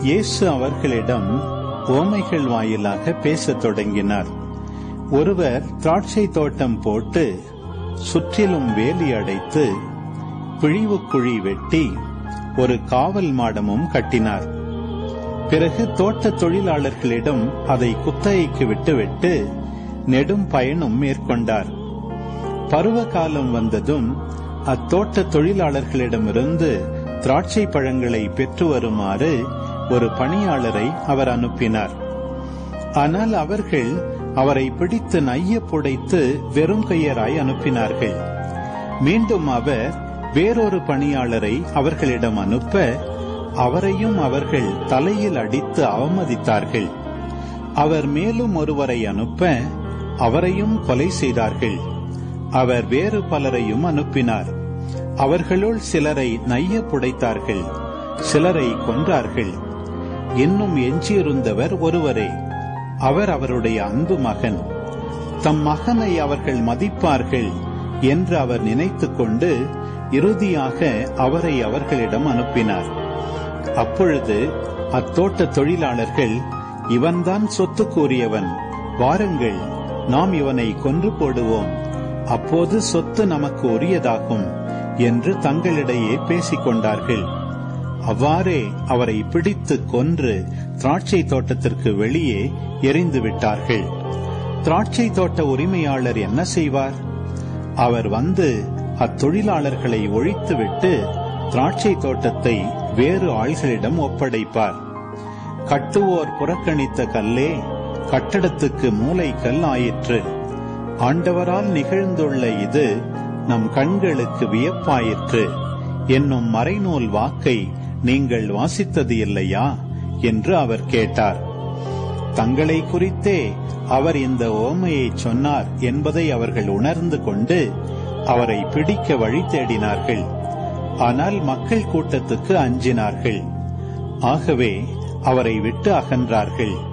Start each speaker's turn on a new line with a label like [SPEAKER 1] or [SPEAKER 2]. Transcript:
[SPEAKER 1] இயேசு அவர்களிடம் உவமைகள் வாயிலாக பேசத் தொடங்கினார். ஒருவர் திராட்சை தோட்டம் போட்டு சுற்றிலும் வேலி அடைத்து பிழிவுக்குழி வெட்டி ஒரு காவல் மாடமும் கட்டினார். பிறகு தோட்ட தொழிலாளர்களிடம் அதை குத்தகைக்கு விட்டுவிட்டு நெடும் பயணம் மேற்கொண்டார். பருவ காலம் வந்ததும் அத்தோட்ட தொழிலாளர்களிடமிருந்து திராட்சை பழங்களை பெற்று வருமாறு ஒரு பணியாளரை அவர் அனுப்பினார். ஆனால் அவர்கள் அவரை பிடித்து நைய புடைத்து வெறும் கையராய் அனுப்பினார்கள். மீண்டும் அவர் வேறொரு பணியாளரை அவர்களிடம் அனுப்ப அவரையும் அவர்கள் தலையில் அடித்து அவமதித்தார்கள். அவர் மேலும் ஒருவரை அனுப்ப அவரையும் கொலை செய்தார்கள். அவர் வேறு பலரையும் அனுப்பினார். அவர்களுள் சிலரை நைய புடைத்தார்கள், சிலரை கொன்றார்கள். இன்னும் எஞ்சியிருந்தவர் ஒருவரே. அவர் அவருடைய அன்பு மகன். தம் மகனை அவர்கள் மதிப்பார்கள் என்று அவர் நினைத்துக் கொண்டு இறுதியாக அவரை அவர்களிடம் அனுப்பினார். அப்பொழுது அத்தோட்ட தொழிலாளர்கள், இவன்தான் சொத்துக்குரியவன், வாருங்கள், நாம் இவனை கொன்று போடுவோம், அப்போது சொத்து நமக்கு உரியதாகும் என்று தங்களிடையே பேசிக் கொண்டார்கள். அவ்வாறே அவரை பிடித்து கொன்று திராட்சை தோட்டத்திற்கு வெளியே எறிந்து விட்டார்கள். திராட்சை தோட்ட உரிமையாளர் என்ன செய்வார்? அவர் வந்து அத்தொழிலாளர்களை ஒழித்துவிட்டு திராட்சை தோட்டத்தை வேறு ஆள்களிடம் ஒப்படைப்பார். கட்டுவோர் புறக்கணித்த கல்லே கட்டடத்துக்கு மூலைக்கல் ஆயிற்று. ஆண்டவரால் நிகழ்ந்துள்ள இது நம் கண்களுக்கு வியப்பாயிற்று என்னும் மறைநூல் வாக்கை நீங்கள் வாசித்தது இல்லையா என்று அவர் கேட்டார். தங்களை குறித்தே அவர் இந்த உவமையை சொன்னார் என்பதை அவர்கள் உணர்ந்து கொண்டு அவரை பிடிக்க வழி தேடினார்கள். ஆனால் மக்கள் கூட்டத்துக்கு அஞ்சினார்கள். ஆகவே அவரை விட்டு அகன்றார்கள்.